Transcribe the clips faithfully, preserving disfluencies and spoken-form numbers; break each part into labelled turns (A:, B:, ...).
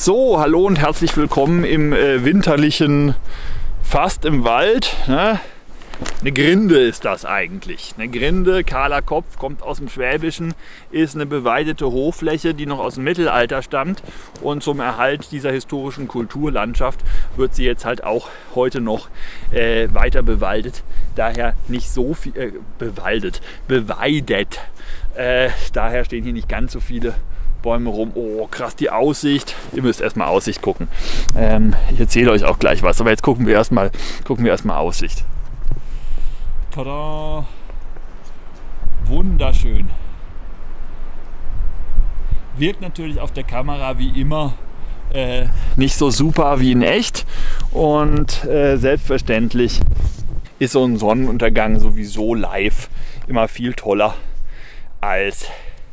A: So, hallo und herzlich willkommen im äh, winterlichen Fast im Wald. Ne? Eine Grinde ist das eigentlich. Eine Grinde, kahler Kopf, kommt aus dem Schwäbischen, ist eine beweidete Hochfläche, die noch aus dem Mittelalter stammt. Und zum Erhalt dieser historischen Kulturlandschaft wird sie jetzt halt auch heute noch äh, weiter bewaldet. Daher nicht so viel, äh, bewaldet, beweidet. Äh, daher stehen hier nicht ganz so viele Bäume rum. Oh, krass, die Aussicht. Ihr müsst erstmal Aussicht gucken. Ähm, ich erzähle euch auch gleich was, aber jetzt gucken wir erstmal gucken wir erstmal Aussicht. Tada! Wunderschön. Wirkt natürlich auf der Kamera wie immer äh, nicht so super wie in echt. Und äh, selbstverständlich ist so ein Sonnenuntergang sowieso live immer viel toller als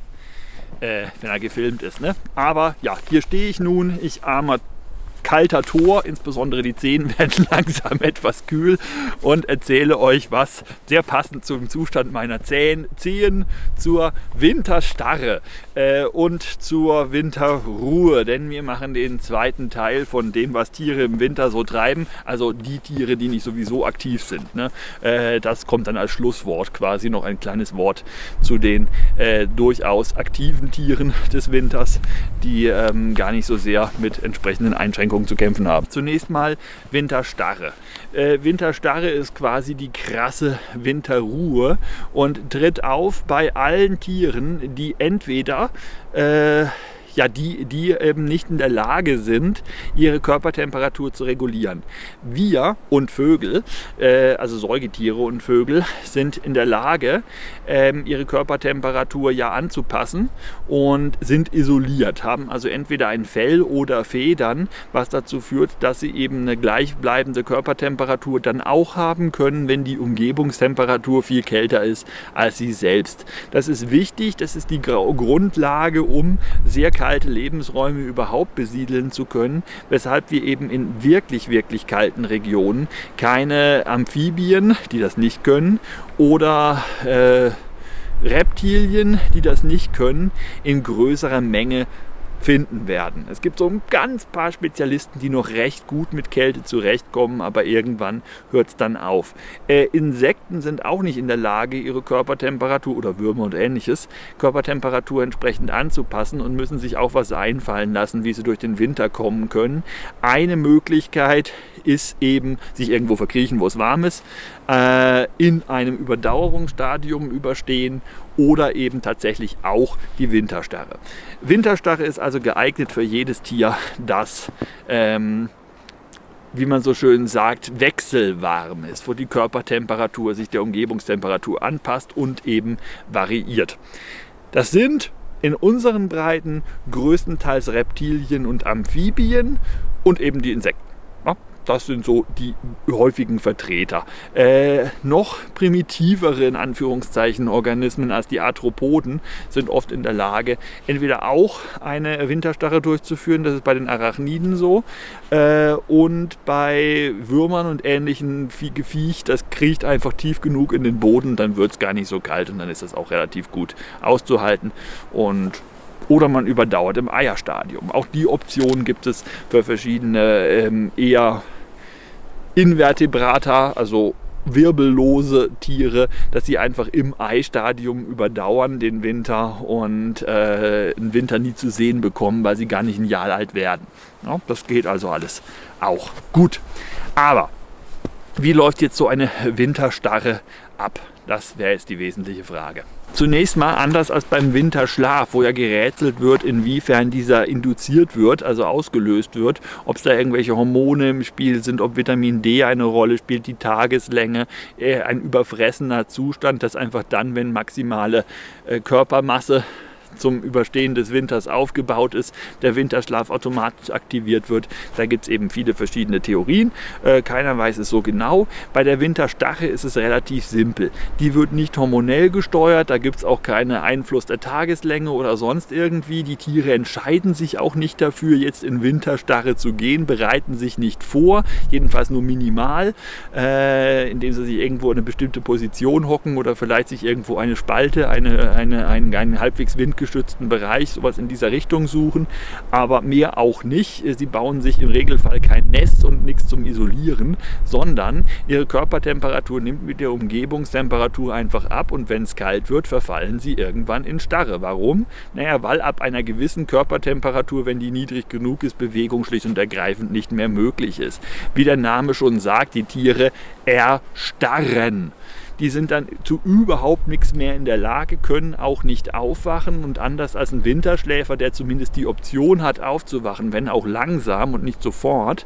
A: äh, wenn er gefilmt ist. Ne? Aber ja, hier stehe ich nun. Ich armer kalter Tor, insbesondere die Zehen werden langsam etwas kühl und erzähle euch was sehr passend zum Zustand meiner Zehen, Zehen zur Winterstarre äh, und zur Winterruhe, denn wir machen den zweiten Teil von dem, was Tiere im Winter so treiben, also die Tiere, die nicht sowieso aktiv sind. Ne? Äh, das kommt dann als Schlusswort quasi noch ein kleines Wort zu den äh, durchaus aktiven Tieren des Winters, die ähm, gar nicht so sehr mit entsprechenden Einschränkungen zu kämpfen haben. Zunächst mal Winterstarre. Äh, Winterstarre ist quasi die krasse Winterruhe und tritt auf bei allen Tieren, die entweder äh, ja, die, die eben nicht in der Lage sind, ihre Körpertemperatur zu regulieren. Wir und Vögel, äh, also Säugetiere und Vögel, sind in der Lage, ähm, ihre Körpertemperatur ja anzupassen und sind isoliert, haben also entweder ein Fell oder Federn, was dazu führt, dass sie eben eine gleichbleibende Körpertemperatur dann auch haben können, wenn die Umgebungstemperatur viel kälter ist als sie selbst. Das ist wichtig, das ist die Grundlage, um sehr kalte Lebensräume überhaupt besiedeln zu können, weshalb wir eben in wirklich, wirklich kalten Regionen keine Amphibien, die das nicht können, oder äh, Reptilien, die das nicht können, in größerer Menge finden werden. Es gibt so ein ganz paar Spezialisten, die noch recht gut mit Kälte zurechtkommen, aber irgendwann hört es dann auf. Äh, Insekten sind auch nicht in der Lage, ihre Körpertemperatur oder Würmer und ähnliches, Körpertemperatur entsprechend anzupassen und müssen sich auch was einfallen lassen, wie sie durch den Winter kommen können. Eine Möglichkeit ist eben, sich irgendwo verkriechen, wo es warm ist, äh, in einem Überdauerungsstadium überstehen oder eben tatsächlich auch die Winterstarre. Winterstarre ist also geeignet für jedes Tier, das, ähm, wie man so schön sagt, wechselwarm ist, wo die Körpertemperatur sich der Umgebungstemperatur anpasst und eben variiert. Das sind in unseren Breiten größtenteils Reptilien und Amphibien und eben die Insekten. Ja, das sind so die häufigen Vertreter. Äh, noch primitivere, in Anführungszeichen, Organismen als die Arthropoden sind oft in der Lage, entweder auch eine Winterstarre durchzuführen, das ist bei den Arachniden so, äh, und bei Würmern und ähnlichen Geviech, das kriecht einfach tief genug in den Boden, dann wird es gar nicht so kalt und dann ist das auch relativ gut auszuhalten. Und oder man überdauert im Eierstadium. Auch die Option gibt es für verschiedene ähm, eher Invertebrata, also wirbellose Tiere, dass sie einfach im Eistadium überdauern den Winter und äh, den Winter nie zu sehen bekommen, weil sie gar nicht ein Jahr alt werden. Ja, das geht also alles auch gut. Aber wie läuft jetzt so eine Winterstarre ab? Das wäre jetzt die wesentliche Frage. Zunächst mal anders als beim Winterschlaf, wo ja gerätselt wird, inwiefern dieser induziert wird, also ausgelöst wird, ob es da irgendwelche Hormone im Spiel sind, ob Vitamin D eine Rolle spielt, die Tageslänge, äh, ein überfressener Zustand, das einfach dann, wenn maximale äh, Körpermasse zum Überstehen des Winters aufgebaut ist, der Winterschlaf automatisch aktiviert wird. Da gibt es eben viele verschiedene Theorien. Äh, keiner weiß es so genau. Bei der Winterstarre ist es relativ simpel. Die wird nicht hormonell gesteuert, da gibt es auch keinen Einfluss der Tageslänge oder sonst irgendwie. Die Tiere entscheiden sich auch nicht dafür, jetzt in Winterstarre zu gehen, bereiten sich nicht vor, jedenfalls nur minimal, äh, indem sie sich irgendwo in eine bestimmte Position hocken oder vielleicht sich irgendwo eine Spalte, eine, eine, einen, einen halbwegs windgeschützten geschützten Bereich, sowas in dieser Richtung suchen, aber mehr auch nicht. Sie bauen sich im Regelfall kein Nest und nichts zum Isolieren, sondern ihre Körpertemperatur nimmt mit der Umgebungstemperatur einfach ab und wenn es kalt wird, verfallen sie irgendwann in Starre. Warum? Naja, weil ab einer gewissen Körpertemperatur, wenn die niedrig genug ist, Bewegung schlicht und ergreifend nicht mehr möglich ist. Wie der Name schon sagt, die Tiere erstarren. Die sind dann zu überhaupt nichts mehr in der Lage, können auch nicht aufwachen und anders als ein Winterschläfer, der zumindest die Option hat aufzuwachen, wenn auch langsam und nicht sofort,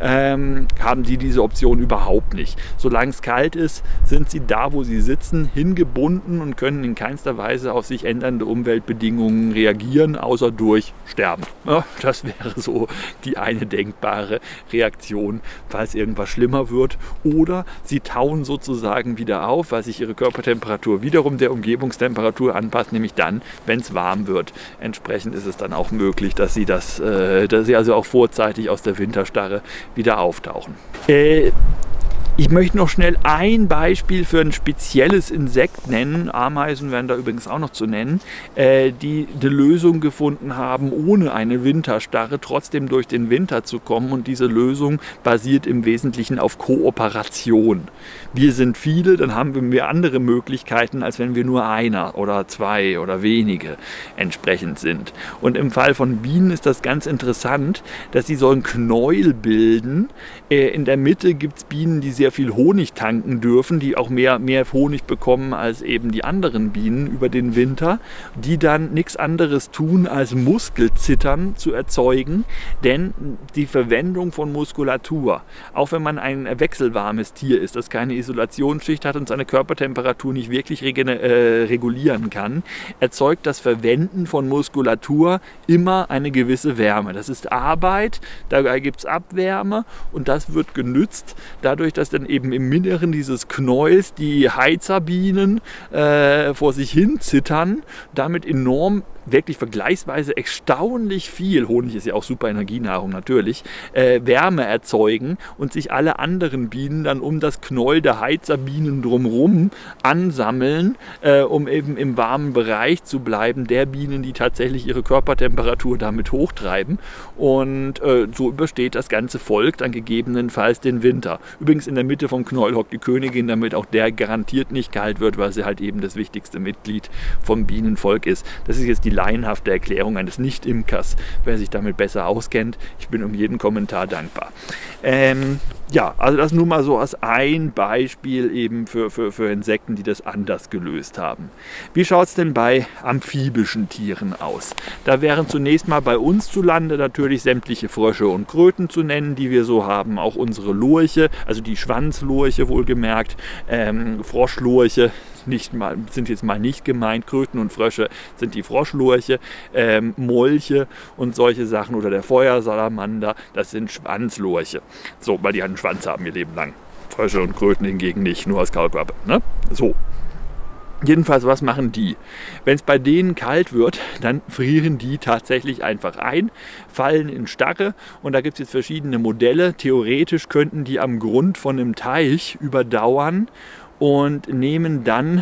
A: ähm, haben die diese Option überhaupt nicht. Solange es kalt ist, sind sie da, wo sie sitzen, hingebunden und können in keinster Weise auf sich ändernde Umweltbedingungen reagieren, außer durch Sterben. Ja, das wäre so die eine denkbare Reaktion, falls irgendwas schlimmer wird. Oder sie tauen sozusagen wieder auf, weil sich ihre Körpertemperatur wiederum der Umgebungstemperatur anpasst, nämlich dann, wenn es warm wird. Entsprechend ist es dann auch möglich, dass sie, das, äh, dass sie also auch vorzeitig aus der Winterstarre wieder auftauchen. Äh, Ich möchte noch schnell ein Beispiel für ein spezielles Insekt nennen, Ameisen werden da übrigens auch noch zu nennen, äh, die eine Lösung gefunden haben, ohne eine Winterstarre trotzdem durch den Winter zu kommen, und diese Lösung basiert im Wesentlichen auf Kooperation. Wir sind viele, dann haben wir andere Möglichkeiten, als wenn wir nur einer oder zwei oder wenige entsprechend sind. Und im Fall von Bienen ist das ganz interessant, dass sie so ein Knäuel bilden. Äh, in der Mitte gibt es Bienen, die sehr viel Honig tanken dürfen, die auch mehr, mehr Honig bekommen als eben die anderen Bienen über den Winter, die dann nichts anderes tun, als Muskelzittern zu erzeugen, denn die Verwendung von Muskulatur, auch wenn man ein wechselwarmes Tier ist, das keine Isolationsschicht hat und seine Körpertemperatur nicht wirklich äh, regulieren kann, erzeugt das Verwenden von Muskulatur immer eine gewisse Wärme. Das ist Arbeit, da gibt es Abwärme und das wird genützt, dadurch, dass dann eben im Inneren dieses Knäuels die Heizerbienen äh, vor sich hin zittern, damit enorm, wirklich vergleichsweise erstaunlich viel, Honig ist ja auch super Energienahrung natürlich, äh, Wärme erzeugen und sich alle anderen Bienen dann um das Knäuel der Heizerbienen drumherum ansammeln, äh, um eben im warmen Bereich zu bleiben, der Bienen, die tatsächlich ihre Körpertemperatur damit hochtreiben, und äh, so übersteht das ganze Volk dann gegebenenfalls den Winter. Übrigens in der Mitte vom Knäuel hockt die Königin, damit auch der garantiert nicht kalt wird, weil sie halt eben das wichtigste Mitglied vom Bienenvolk ist. Das ist jetzt die laienhafte Erklärung eines Nicht-Imkers. Wer sich damit besser auskennt, ich bin um jeden Kommentar dankbar. Ähm, ja, also das nur mal so als ein Beispiel eben für, für, für Insekten, die das anders gelöst haben. Wie schaut es denn bei amphibischen Tieren aus? Da wären zunächst mal bei uns zu Lande natürlich sämtliche Frösche und Kröten zu nennen, die wir so haben. Auch unsere Lurche, also die Schwanzlurche wohlgemerkt, ähm, Froschlurche, nicht mal, sind jetzt mal nicht gemeint, Kröten und Frösche sind die Froschlurche, ähm, Molche und solche Sachen, oder der Feuersalamander, das sind Schwanzlurche. So, weil die einen Schwanz haben ihr Leben lang. Frösche und Kröten hingegen nicht, nur als Kaulquappe. Ne? So. Jedenfalls, was machen die? Wenn es bei denen kalt wird, dann frieren die tatsächlich einfach ein, fallen in Starre, und da gibt es jetzt verschiedene Modelle. Theoretisch könnten die am Grund von einem Teich überdauern und nehmen dann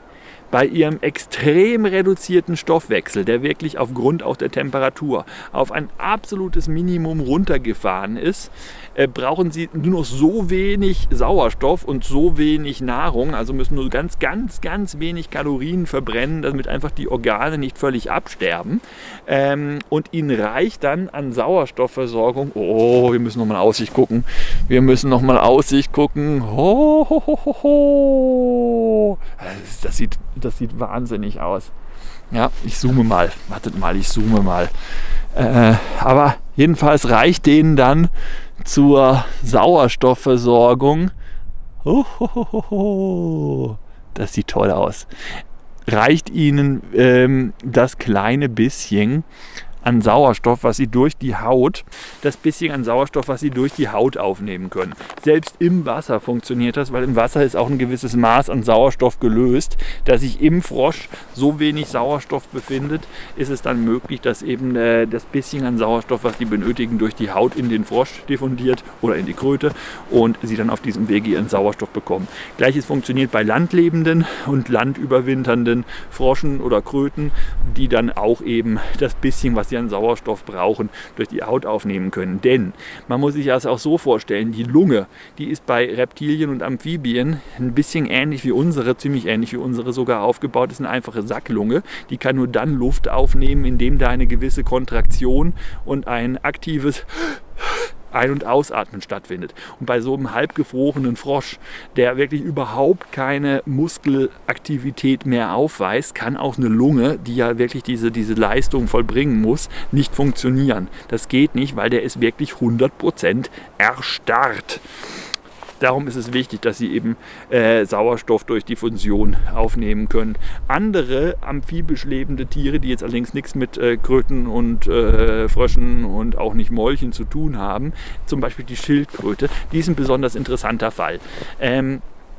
A: bei ihrem extrem reduzierten Stoffwechsel, der wirklich aufgrund auch der Temperatur auf ein absolutes Minimum runtergefahren ist, äh, brauchen sie nur noch so wenig Sauerstoff und so wenig Nahrung, also müssen nur ganz, ganz, ganz wenig Kalorien verbrennen, damit einfach die Organe nicht völlig absterben. Ähm, und ihnen reicht dann an Sauerstoffversorgung, oh, wir müssen nochmal Aussicht gucken, wir müssen nochmal Aussicht gucken, ho, ho, ho, ho, ho. Das, das sieht Das sieht wahnsinnig aus. Ja, ich zoome mal. Wartet mal, ich zoome mal. Äh, aber jedenfalls reicht denen dann zur Sauerstoffversorgung. Oh, ho, ho, ho, ho. Das sieht toll aus. Reicht ihnen ähm, das kleine bisschen an Sauerstoff, was sie durch die Haut, das bisschen an Sauerstoff, was sie durch die Haut aufnehmen können. Selbst im Wasser funktioniert das, weil im Wasser ist auch ein gewisses Maß an Sauerstoff gelöst. Da sich im Frosch so wenig Sauerstoff befindet, ist es dann möglich, dass eben äh, das bisschen an Sauerstoff, was die benötigen, durch die Haut in den Frosch diffundiert oder in die Kröte und sie dann auf diesem Wege ihren Sauerstoff bekommen. Gleiches funktioniert bei landlebenden und landüberwinternden Froschen oder Kröten, die dann auch eben das bisschen, was sie an Sauerstoff brauchen, durch die Haut aufnehmen können. Denn man muss sich das auch so vorstellen, die Lunge, die ist bei Reptilien und Amphibien ein bisschen ähnlich wie unsere, ziemlich ähnlich wie unsere sogar aufgebaut, das ist eine einfache Sacklunge. Die kann nur dann Luft aufnehmen, indem da eine gewisse Kontraktion und ein aktives Ein- und Ausatmen stattfindet. Und bei so einem halbgefrorenen Frosch, der wirklich überhaupt keine Muskelaktivität mehr aufweist, kann auch eine Lunge, die ja wirklich diese, diese Leistung vollbringen muss, nicht funktionieren. Das geht nicht, weil der ist wirklich hundert Prozent erstarrt. Darum ist es wichtig, dass sie eben äh, Sauerstoff durch Diffusion aufnehmen können. Andere amphibisch lebende Tiere, die jetzt allerdings nichts mit äh, Kröten und äh, Fröschen und auch nicht Molchen zu tun haben, zum Beispiel die Schildkröte, die ist ein besonders interessanter Fall. Ähm,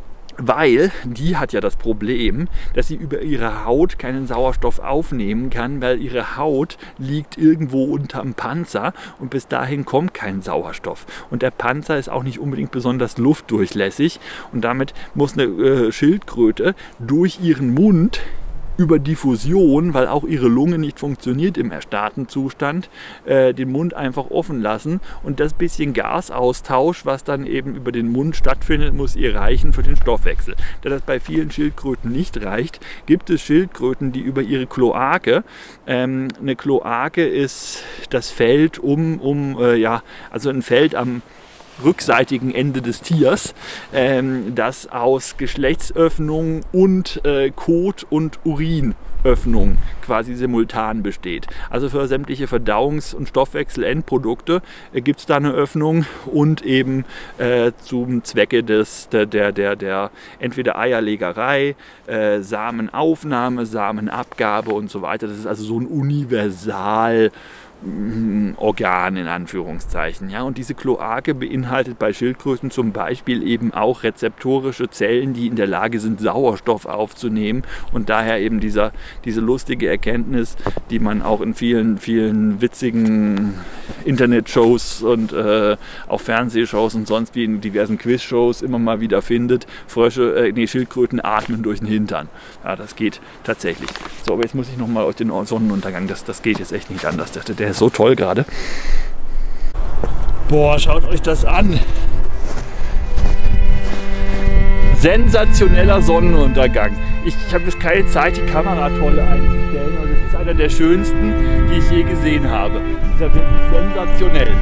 A: Weil die hat ja das Problem, dass sie über ihre Haut keinen Sauerstoff aufnehmen kann, weil ihre Haut liegt irgendwo unterm Panzer und bis dahin kommt kein Sauerstoff. Und der Panzer ist auch nicht unbedingt besonders luftdurchlässig und damit muss eine äh, Schildkröte durch ihren Mund über Diffusion, weil auch ihre Lunge nicht funktioniert im erstarrten Zustand, äh, den Mund einfach offen lassen und das bisschen Gasaustausch, was dann eben über den Mund stattfindet, muss ihr reichen für den Stoffwechsel. Da das bei vielen Schildkröten nicht reicht, gibt es Schildkröten, die über ihre Kloake, ähm, eine Kloake ist das Feld um, um äh, ja, also ein Feld am rückseitigen Ende des Tiers, ähm, das aus Geschlechtsöffnung und äh, Kot- und Urinöffnung quasi simultan besteht. Also für sämtliche Verdauungs- und Stoffwechselendprodukte äh, gibt es da eine Öffnung und eben äh, zum Zwecke des, der, der, der, der entweder Eierlegerei, äh, Samenaufnahme, Samenabgabe und so weiter. Das ist also so ein universal Organ in Anführungszeichen. Ja? Und diese Kloake beinhaltet bei Schildkröten zum Beispiel eben auch rezeptorische Zellen, die in der Lage sind, Sauerstoff aufzunehmen und daher eben dieser, diese lustige Erkenntnis, die man auch in vielen, vielen witzigen Internetshows und äh, auch Fernsehshows und sonst wie in diversen Quizshows immer mal wieder findet. Frösche, äh, nee, Schildkröten atmen durch den Hintern. Ja, das geht tatsächlich. So, aber jetzt muss ich nochmal auf den Sonnenuntergang. Das, das geht jetzt echt nicht anders. Der, der ist so toll gerade. Boah, schaut euch das an. Sensationeller Sonnenuntergang. Ich, ich habe jetzt keine Zeit, die Kamera toll einzustellen, aber das ist einer der schönsten, die ich je gesehen habe. Das ist ja wirklich sensationell.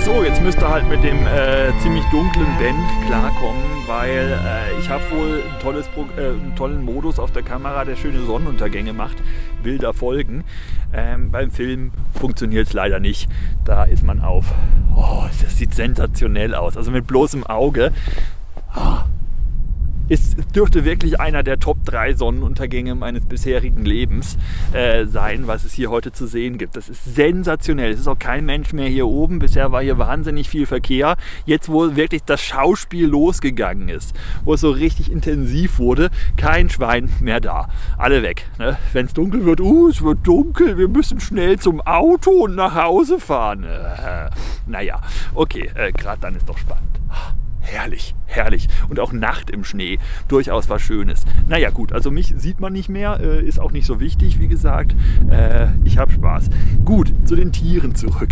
A: So, jetzt müsst ihr halt mit dem äh, ziemlich dunklen Band klarkommen, weil äh, ich habe wohl ein tolles Pro äh, einen tollen Modus auf der Kamera, der schöne Sonnenuntergänge macht, Bilder folgen. Ähm, beim Film funktioniert es leider nicht. Da ist man auf. Oh, das sieht sensationell aus. Also mit bloßem Auge. Oh. Es dürfte wirklich einer der Top drei Sonnenuntergänge meines bisherigen Lebens äh, sein, was es hier heute zu sehen gibt. Das ist sensationell. Es ist auch kein Mensch mehr hier oben. Bisher war hier wahnsinnig viel Verkehr. Jetzt, wo wirklich das Schauspiel losgegangen ist, wo es so richtig intensiv wurde, kein Schwein mehr da. Alle weg. Ne? Wenn es dunkel wird, uh, es wird dunkel, wir müssen schnell zum Auto und nach Hause fahren. Äh, naja, okay, äh, gerade dann ist doch spannend. Herrlich, herrlich. Und auch Nacht im Schnee, durchaus was Schönes. Naja gut, also mich sieht man nicht mehr, äh, ist auch nicht so wichtig, wie gesagt. Äh, ich habe Spaß. Gut, zu den Tieren zurück.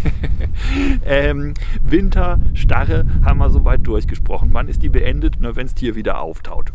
A: ähm, Winterstarre haben wir soweit durchgesprochen. Wann ist die beendet? Na, wenn das Tier wieder auftaut.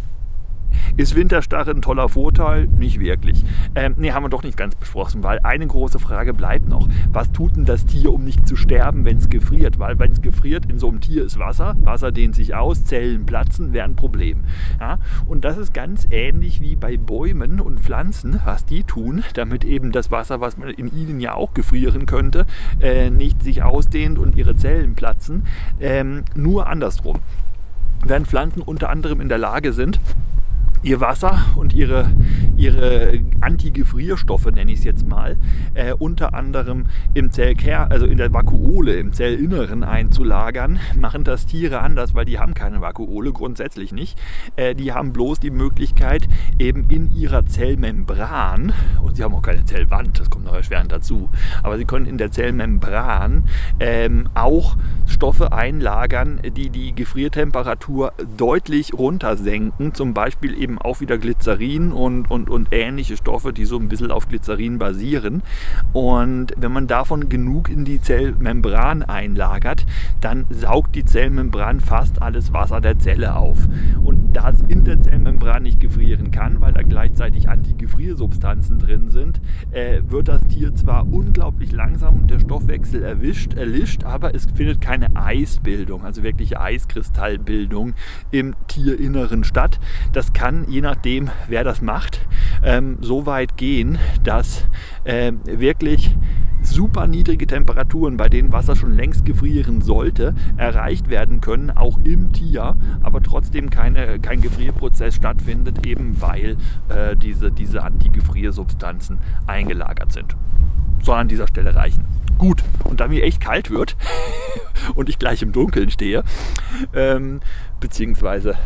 A: Ist Winterstarre ein toller Vorteil? Nicht wirklich. Ähm, ne, haben wir doch nicht ganz besprochen, weil eine große Frage bleibt noch. Was tut denn das Tier, um nicht zu sterben, wenn es gefriert? Weil wenn es gefriert, in so einem Tier ist Wasser, Wasser dehnt sich aus, Zellen platzen, wäre ein Problem. Ja? Und das ist ganz ähnlich wie bei Bäumen und Pflanzen, was die tun, damit eben das Wasser, was man in ihnen ja auch gefrieren könnte, äh, nicht sich ausdehnt und ihre Zellen platzen. Ähm, nur andersrum. Während Pflanzen unter anderem in der Lage sind, ihr Wasser und ihre, ihre Antigefrierstoffe, nenne ich es jetzt mal, äh, unter anderem im Zellkern, also in der Vakuole, im Zellinneren einzulagern, machen das Tiere anders, weil die haben keine Vakuole, grundsätzlich nicht. Äh, die haben bloß die Möglichkeit, eben in ihrer Zellmembran, und sie haben auch keine Zellwand, das kommt noch erschwerend dazu, aber sie können in der Zellmembran ähm, auch Stoffe einlagern, die die Gefriertemperatur deutlich runtersenken, zum Beispiel eben auch wieder Glycerin und, und, und ähnliche Stoffe, die so ein bisschen auf Glycerin basieren. Und wenn man davon genug in die Zellmembran einlagert, dann saugt die Zellmembran fast alles Wasser der Zelle auf. Und da es in der Zellmembran nicht gefrieren kann, weil da gleichzeitig Antigefriersubstanzen drin sind, äh, wird das Tier zwar unglaublich langsam und der Stoffwechsel erwischt, erlischt, aber es findet keine Eisbildung, also wirkliche Eiskristallbildung im Tierinneren statt. Das kann, je nachdem, wer das macht, ähm, so weit gehen, dass äh, wirklich super niedrige Temperaturen, bei denen Wasser schon längst gefrieren sollte, erreicht werden können, auch im Tier, aber trotzdem keine, kein Gefrierprozess stattfindet, eben weil äh, diese, diese Antigefriersubstanzen eingelagert sind. Soll an dieser Stelle reichen. Gut, und da mir echt kalt wird und ich gleich im Dunkeln stehe, ähm, beziehungsweise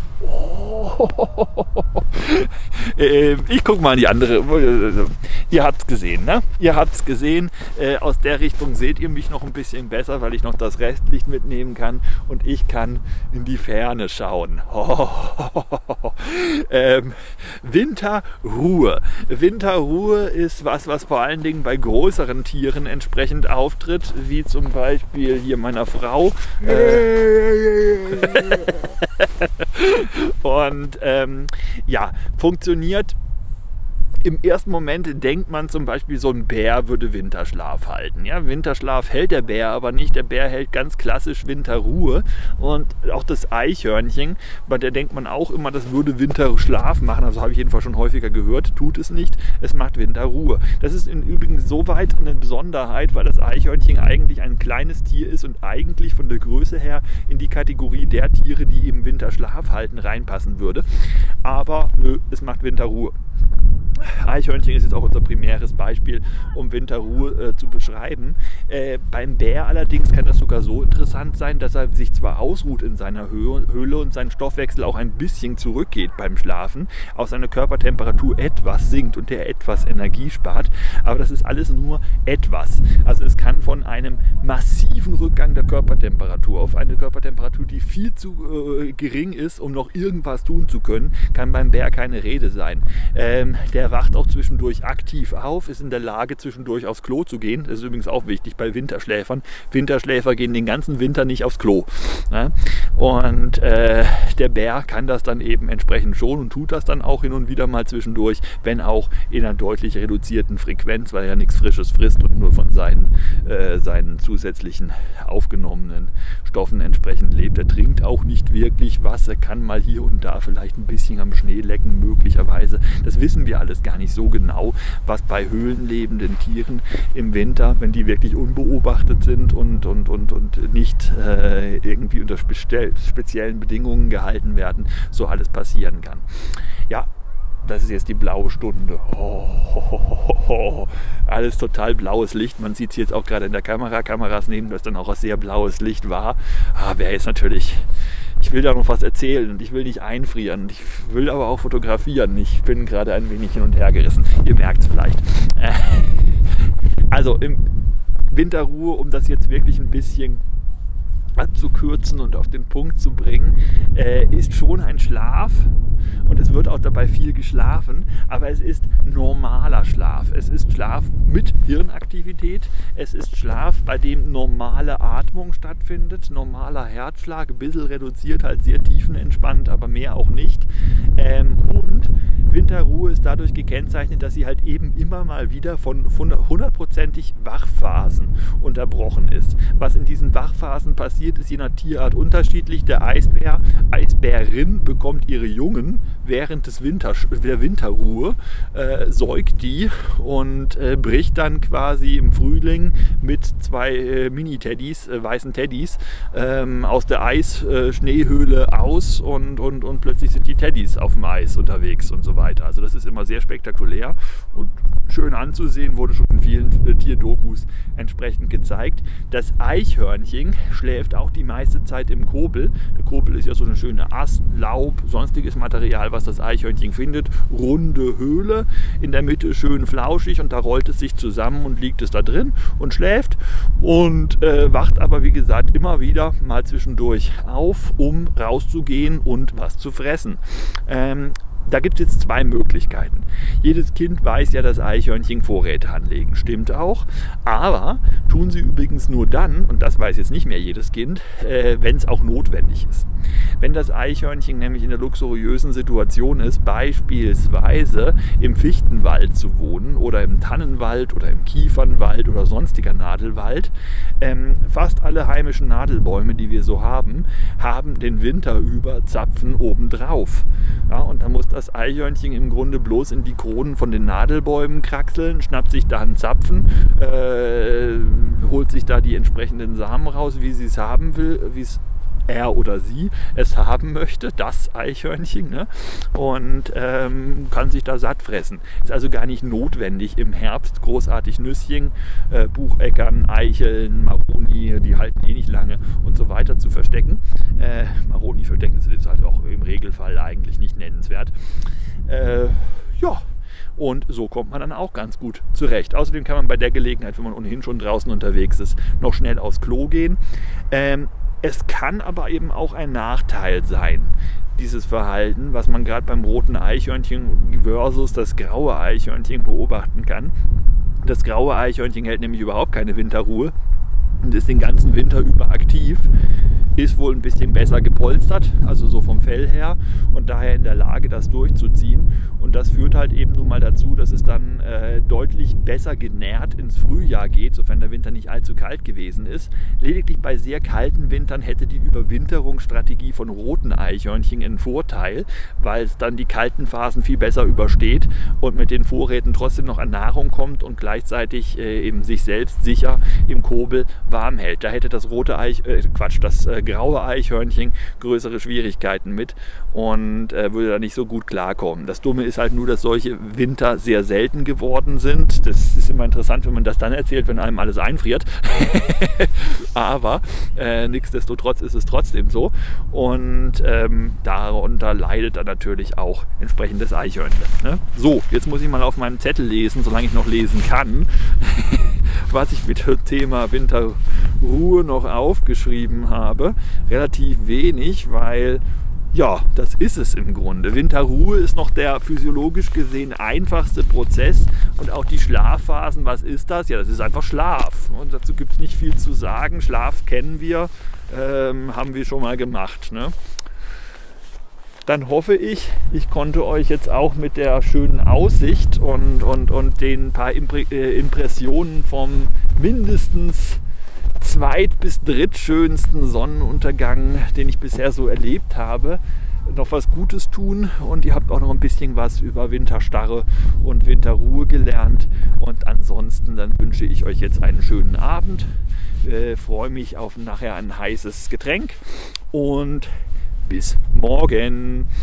A: Oh. ich gucke mal in die andere. Ihr habt es gesehen, ne? Ihr habt es gesehen. Äh, aus der Richtung seht ihr mich noch ein bisschen besser, weil ich noch das Restlicht mitnehmen kann und ich kann in die Ferne schauen. Oh. ähm, Winterruhe. Winterruhe ist was, was vor allen Dingen bei größeren Tieren entsprechend auftritt, wie zum Beispiel hier meiner Frau. Äh, Und ähm, ja, funktioniert. Im ersten Moment denkt man zum Beispiel, so ein Bär würde Winterschlaf halten. Ja, Winterschlaf hält der Bär aber nicht. Der Bär hält ganz klassisch Winterruhe. Und auch das Eichhörnchen, bei der denkt man auch immer, das würde Winterschlaf machen. Also habe ich jedenfalls schon häufiger gehört. Tut es nicht. Es macht Winterruhe. Das ist im Übrigen soweit eine Besonderheit, weil das Eichhörnchen eigentlich ein kleines Tier ist und eigentlich von der Größe her in die Kategorie der Tiere, die eben Winterschlaf halten, reinpassen würde. Aber nö, es macht Winterruhe. Eichhörnchen ist jetzt auch unser primäres Beispiel, um Winterruhe äh, zu beschreiben. Äh, beim Bär allerdings kann das sogar so interessant sein, dass er sich zwar ausruht in seiner Höhe, Höhle und sein Stoffwechsel auch ein bisschen zurückgeht beim Schlafen, auch seine Körpertemperatur etwas sinkt und der etwas Energie spart, aber das ist alles nur etwas. Also es kann von einem massiven Rückgang der Körpertemperatur auf eine Körpertemperatur, die viel zu äh, gering ist, um noch irgendwas tun zu können, kann beim Bär keine Rede sein. Ähm, der der wacht auch zwischendurch aktiv auf, ist in der Lage, zwischendurch aufs Klo zu gehen. Das ist übrigens auch wichtig bei Winterschläfern. Winterschläfer gehen den ganzen Winter nicht aufs Klo. Ne? Und äh, der Bär kann das dann eben entsprechend schon und tut das dann auch hin und wieder mal zwischendurch, wenn auch in einer deutlich reduzierten Frequenz, weil er ja nichts Frisches frisst und nur von seinen, äh, seinen zusätzlichen aufgenommenen Stoffen entsprechend lebt. Er trinkt auch nicht wirklich was, er kann mal hier und da vielleicht ein bisschen am Schnee lecken, möglicherweise. Das wissen wir alles gar nicht so genau, was bei höhlenlebenden Tieren im Winter, wenn die wirklich unbeobachtet sind und, und, und, und nicht äh, irgendwie unter speziellen Bedingungen gehalten werden, so alles passieren kann. Ja, das ist jetzt die blaue Stunde. Oh, oh, oh, oh. Alles total blaues Licht. Man sieht es jetzt auch gerade in der Kamera. Kameras nehmen das dann auch als sehr blaues Licht wahr. Ah, wer ist natürlich... Ich will da noch was erzählen und ich will nicht einfrieren. Ich will aber auch fotografieren. Ich bin gerade ein wenig hin und her gerissen. Ihr merkt es vielleicht. Also im Winterruhe, um das jetzt wirklich ein bisschen abzukürzen und auf den Punkt zu bringen, äh, ist schon ein Schlaf und es wird auch dabei viel geschlafen, aber es ist normaler Schlaf. Es ist Schlaf mit Hirnaktivität, es ist Schlaf, bei dem normale Atmung stattfindet, normaler Herzschlag, ein bisschen reduziert, halt sehr tiefenentspannt, aber mehr auch nicht. Ähm, und Winterruhe ist dadurch gekennzeichnet, dass sie halt eben immer mal wieder von hundertprozentig Wachphasen unterbrochen ist. Was in diesen Wachphasen passiert, ist je nach Tierart unterschiedlich. Der Eisbär, Eisbärin bekommt ihre Jungen während des Winter, der Winterruhe, äh, säugt die und äh, bricht dann quasi im Frühling mit zwei äh, Mini-Teddys, äh, weißen Teddys, ähm, aus der Eis-Schneehöhle aus und, und, und plötzlich sind die Teddys auf dem Eis unterwegs und so weiter. Also das ist immer sehr spektakulär und schön anzusehen, wurde schon in vielen äh, Tierdokus entsprechend gezeigt. Das Eichhörnchen schläft auch die meiste Zeit im Kobel. Der Kobel ist ja so eine schöne Ast, Laub, sonstiges Material, was das Eichhörnchen findet. Runde Höhle, in der Mitte schön flauschig und da rollt es sich zusammen und liegt es da drin und schläft und äh, wacht aber wie gesagt immer wieder mal zwischendurch auf, um rauszugehen und was zu fressen. Ähm, Da gibt es jetzt zwei Möglichkeiten. Jedes Kind weiß ja, dass Eichhörnchen Vorräte anlegen. Stimmt auch. Aber tun sie übrigens nur dann, und das weiß jetzt nicht mehr jedes Kind, äh, wenn es auch notwendig ist. Wenn das Eichhörnchen nämlich in der luxuriösen Situation ist, beispielsweise im Fichtenwald zu wohnen oder im Tannenwald oder im Kiefernwald oder sonstiger Nadelwald, ähm, fast alle heimischen Nadelbäume, die wir so haben, haben den Winter über Zapfen obendrauf. Ja, und da muss das Eichhörnchen im Grunde bloß in die Kronen von den Nadelbäumen kraxeln, schnappt sich da einen Zapfen, äh, holt sich da die entsprechenden Samen raus, wie sie es haben will, wie es er oder sie es haben möchte, das Eichhörnchen, ne? Und ähm, kann sich da satt fressen. Ist also gar nicht notwendig, im Herbst großartig Nüsschen, äh, Bucheckern, Eicheln, Maroni, die halten eh nicht lange und so weiter zu verstecken. Äh, Maroni verstecken sind jetzt halt auch im Regelfall eigentlich nicht nennenswert. Äh, ja. Und so kommt man dann auch ganz gut zurecht. Außerdem kann man bei der Gelegenheit, wenn man ohnehin schon draußen unterwegs ist, noch schnell aufs Klo gehen. Ähm, Es kann aber eben auch ein Nachteil sein, dieses Verhalten, was man gerade beim roten Eichhörnchen versus das graue Eichhörnchen beobachten kann. Das graue Eichhörnchen hält nämlich überhaupt keine Winterruhe und ist den ganzen Winter über aktiv, ist wohl ein bisschen besser gepolstert, also so vom Fell her und daher in der Lage, das durchzuziehen. Und das führt halt eben nun mal dazu, dass es dann äh, deutlich besser genährt ins Frühjahr geht, sofern der Winter nicht allzu kalt gewesen ist. Lediglich bei sehr kalten Wintern hätte die Überwinterungsstrategie von roten Eichhörnchen einen Vorteil, weil es dann die kalten Phasen viel besser übersteht und mit den Vorräten trotzdem noch an Nahrung kommt und gleichzeitig äh, eben sich selbst sicher im Kobel warm hält. Da hätte das rote Eich, äh, Quatsch, das äh, graue Eichhörnchen größere Schwierigkeiten mit und äh, würde da nicht so gut klarkommen. Das Dumme ist halt nur, dass solche Winter sehr selten geworden sind. Das ist immer interessant, wenn man das dann erzählt, wenn einem alles einfriert. Aber äh, nichtsdestotrotz ist es trotzdem so und ähm, darunter leidet dann natürlich auch entsprechend das Eichhörnchen. Ne? So, jetzt muss ich mal auf meinem Zettel lesen, solange ich noch lesen kann, was ich mit dem Thema Winterruhe noch aufgeschrieben habe. Relativ wenig, weil ja, das ist es im Grunde. Winterruhe ist noch der physiologisch gesehen einfachste Prozess und auch die Schlafphasen, was ist das? Ja, das ist einfach Schlaf. Und dazu gibt es nicht viel zu sagen. Schlaf kennen wir, ähm, haben wir schon mal gemacht. Ne? Dann hoffe ich, ich konnte euch jetzt auch mit der schönen Aussicht und, und, und den paar Impressionen vom mindestens zweit- bis drittschönsten Sonnenuntergang, den ich bisher so erlebt habe, noch was Gutes tun, und ihr habt auch noch ein bisschen was über Winterstarre und Winterruhe gelernt. Und ansonsten dann wünsche ich euch jetzt einen schönen Abend, äh, freue mich auf nachher ein heißes Getränk und bis morgen.